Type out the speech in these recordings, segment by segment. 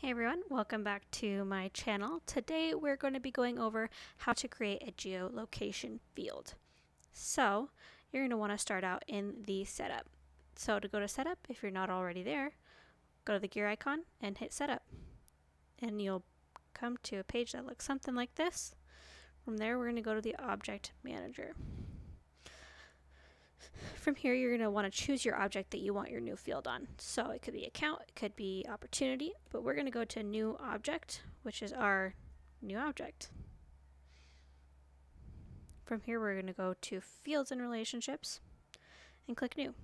Hey everyone, welcome back to my channel. Today we're going to be going over how to create a geolocation field. So you're going to want to start out in the setup. So to go to setup, if you're not already there, go to the gear icon and hit setup. And you'll come to a page that looks something like this. From there we're going to go to the object manager. From here, you're going to want to choose your object that you want your new field on. So it could be account, it could be opportunity, but we're going to go to new object, which is our new object. From here, we're going to go to fields and relationships and click new.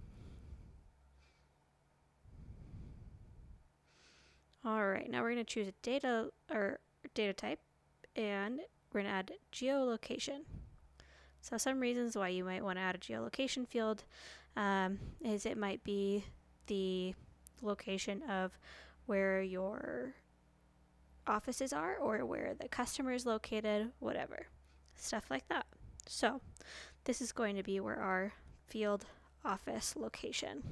All right, now we're going to choose a data type, and we're going to add geolocation. So some reasons why you might want to add a geolocation field is it might be the location of where your offices are or where the customer is located, whatever, stuff like that. So this is going to be where our field office location.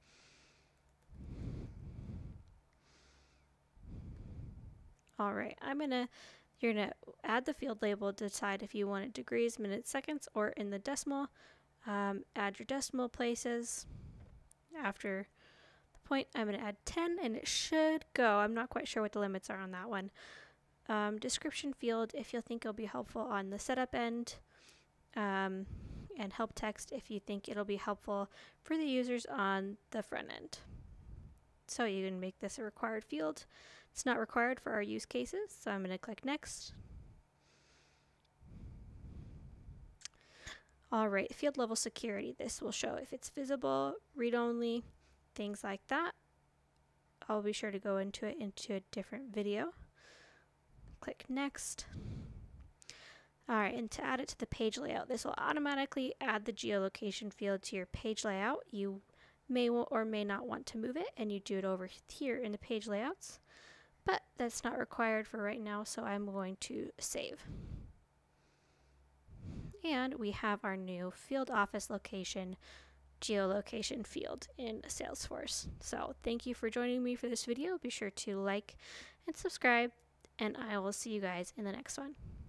All right, you're going to add the field label to decide if you want it degrees, minutes, seconds, or in the decimal. Add your decimal places. After the point, I'm going to add 10, and it should go. I'm not quite sure what the limits are on that one. Description field, if you think it'll be helpful on the setup end. And help text if you think it'll be helpful for the users on the front end. So you can make this a required field. It's not required for our use cases, so I'm going to click next. All right, field level security. This will show if it's visible, read-only, things like that. I'll be sure to go into it into a different video. Click next. All right, and to add it to the page layout, this will automatically add the geolocation field to your page layout. You may or may not want to move it, and you do it over here in the page layouts. But that's not required for right now, so I'm going to save. And we have our new field office location geolocation field in Salesforce. So thank you for joining me for this video. Be sure to like and subscribe, and I will see you guys in the next one.